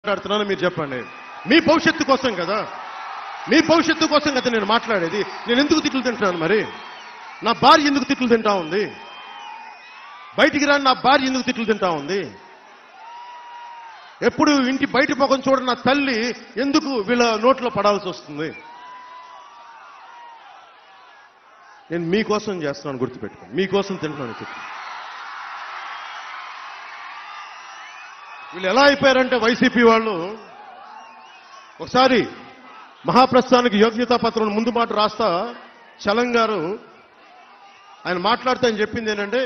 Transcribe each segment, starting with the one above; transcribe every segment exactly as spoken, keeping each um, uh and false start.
మాట్లాడుతున్నాను మీరు చెప్పండి. మీ భవిష్యత్తు కోసం కదా, మీ భవిష్యత్తు కోసం కదా నేను మాట్లాడేది. నేను ఎందుకు తిట్లు తింటున్నాను? మరి నా భార్య ఎందుకు తిట్లు తింటా ఉంది? బయటికి రాని నా భార్య ఎందుకు తిట్లు తింటా ఉంది? ఎప్పుడు ఇంటి బయట ముఖం చూడని నా తల్లి ఎందుకు వీళ్ళ నోట్లో పడాల్సి వస్తుంది? నేను మీకోసం చేస్తున్నాను, గుర్తుపెట్టుకోండి. మీకోసం తింటున్నాను తిట్లు. వీళ్ళు ఎలా అయిపోయారంటే వైసీపీ వాళ్ళు ఒకసారి మహాప్రస్థానికి యోగ్యతా పత్రం ముందు మాట రాస్తా చలం గారు ఆయన మాట్లాడుతూ ఆయన చెప్పింది ఏంటంటే,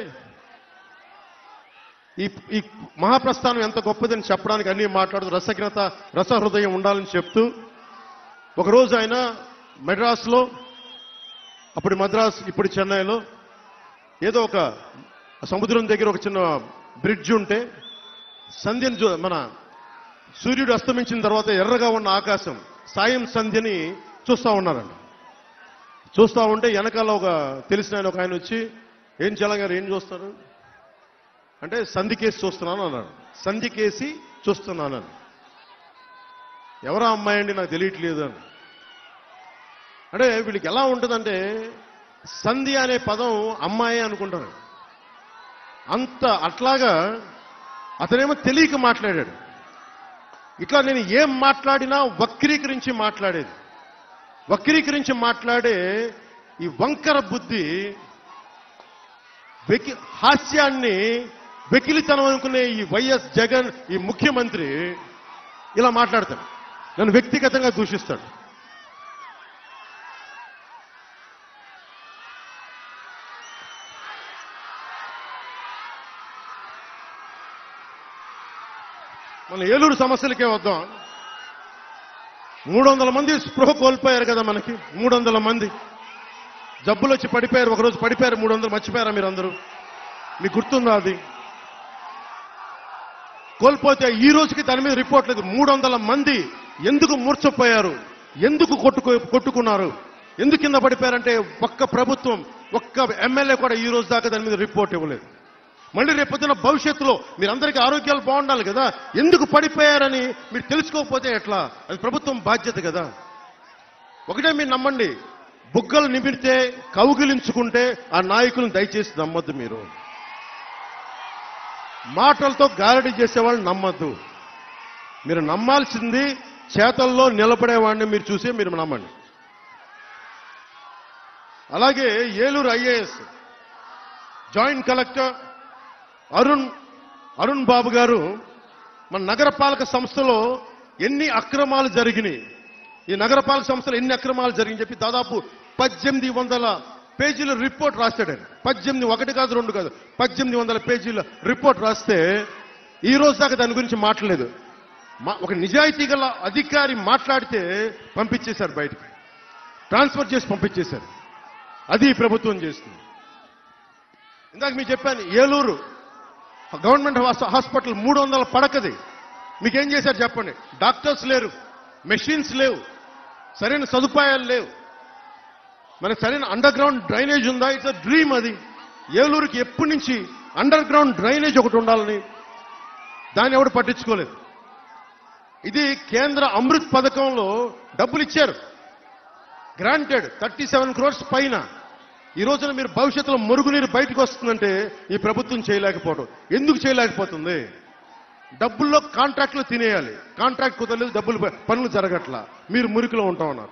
ఈ ఈ మహాప్రస్థానం ఎంత గొప్పదని చెప్పడానికి అన్ని మాట్లాడుతూ రసజ్ఞత రసహృదయం ఉండాలని చెప్తూ ఒకరోజు ఆయన మెడ్రాస్లో, అప్పుడు మద్రాస్ ఇప్పుడు చెన్నైలో ఏదో ఒక సముద్రం దగ్గర ఒక చిన్న బ్రిడ్జ్ ఉంటే సంధ్యను మన సూర్యుడు అస్తమించిన తర్వాత ఎర్రగా ఉన్న ఆకాశం సాయం సంధ్యని చూస్తూ ఉన్నారండి. చూస్తూ ఉంటే వెనకాల ఒక తెలిసిన ఆయన ఒక ఆయన వచ్చి, ఏం చలం గారు ఏం చూస్తారు అంటే, సంధికేసి చూస్తున్నాను అన్నాడు. సంధికేసి చూస్తున్నాను అని. ఎవరా అమ్మాయి అండి నాకు తెలియట్లేదు అని. అంటే వీళ్ళకి ఎలా ఉంటుందంటే, సంధి అనే పదం అమ్మాయి అనుకుంటారు. అంత అట్లాగా అతనేమో తెలియక మాట్లాడాడు. ఇట్లా నేను ఏం మాట్లాడినా వక్రీకరించి మాట్లాడేది, వక్రీకరించి మాట్లాడే ఈ వంకర బుద్ధి, వెకి హాస్యాన్ని వెకిలితనం అనుకునే ఈ వైఎస్ జగన్ ఈ ముఖ్యమంత్రి ఇలా మాట్లాడతాడు, నన్ను వ్యక్తిగతంగా దూషిస్తాడు. మన ఏలూరు సమస్యలకే వద్దాం. మూడు వందల మంది స్పృహ కోల్పోయారు కదా మనకి. మూడు వందల మంది జబ్బులు వచ్చి పడిపోయారు, ఒకరోజు పడిపోయారు. మూడు వందలు మర్చిపోయారా మీరు అందరూ? మీకు గుర్తుందా అది? కోల్పోతే ఈ రోజుకి దాని మీద రిపోర్ట్ లేదు. మూడు వందల మంది ఎందుకు మూర్చపోయారు, ఎందుకు కొట్టుకు కొట్టుకున్నారు, ఎందుకు కింద పడిపోయారంటే ఒక్క ప్రభుత్వం, ఒక్క ఎమ్మెల్యే కూడా ఈ రోజు దాకా దాని మీద రిపోర్ట్ ఇవ్వలేదు. మళ్ళీ రేపొద్దున భవిష్యత్తులో మీరందరికీ ఆరోగ్యాలు బాగుండాలి కదా, ఎందుకు పడిపోయారని మీరు తెలుసుకోకపోతే ఎట్లా? అది ప్రభుత్వం బాధ్యత కదా. ఒకటే మీరు నమ్మండి, బుగ్గలు నిమిరితే కౌగిలించుకుంటే ఆ నాయకులను దయచేసి నమ్మొద్దు. మీరు మాటలతో గారడీ చేసేవాళ్ళు నమ్మద్దు. మీరు నమ్మాల్సింది చేతల్లో నిలబడేవాడిని మీరు చూసే మీరు నమ్మండి. అలాగే Eluru IAS joint collector Arun Arun Babu garu మన నగరపాలక సంస్థలో ఎన్ని అక్రమాలు జరిగినాయి, ఈ నగరపాలక సంస్థలో ఎన్ని అక్రమాలు జరిగినాయి చెప్పి దాదాపు పద్దెనిమిది వందల పేజీల రిపోర్ట్ రాశాడండి. పద్దెనిమిది ఒకటి కాదు రెండు కాదు పద్దెనిమిది వందల పేజీల రిపోర్ట్ రాస్తే ఈ రోజు దాకా దాని గురించి మాట్లాడలేదు. ఒక నిజాయితీ గల అధికారి మాట్లాడితే పంపించేశారు, బయటికి ట్రాన్స్ఫర్ చేసి పంపించేశారు. అది ప్రభుత్వం చేస్తుంది. ఇందాక మీకు చెప్పాను, ఏలూరు గవర్నమెంట్ హాస్పిటల్ మూడు వందల పడకది. మీకేం చేశారు చెప్పండి? డాక్టర్స్ లేరు, మెషిన్స్ లేవు, సరైన సదుపాయాలు లేవు, మనకు సరైన అండర్ గ్రౌండ్ డ్రైనేజ్ ఉందా? It's a dream. అది ఏలూరుకి ఎప్పటి నుంచి అండర్ గ్రౌండ్ డ్రైనేజ్ ఒకటి ఉండాలని, దాన్ని ఎవడు పట్టించుకోలేదు. ఇది కేంద్ర అమృత్ పథకంలో డబ్బులు ఇచ్చారు, గ్రాంటెడ్ థర్టీ సెవెన్ క్రోర్స్ పైన. ఈ రోజున మీరు భవిష్యత్తులో మురుగునీరు బయటకు వస్తుందంటే ఈ ప్రభుత్వం చేయలేకపోవడం. ఎందుకు చేయలేకపోతుంది? డబ్బుల్లో కాంట్రాక్ట్లు తినేయాలి, కాంట్రాక్ట్ కుదరలేదు, డబ్బులు పనులు జరగట్లా, మీరు మురికిలో ఉంటా ఉన్నారు.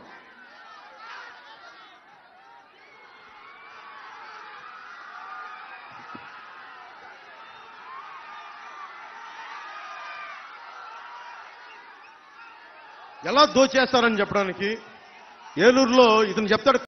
ఎలా దోచేస్తారని చెప్పడానికి ఏలూరులో ఇతను చెప్తాడు.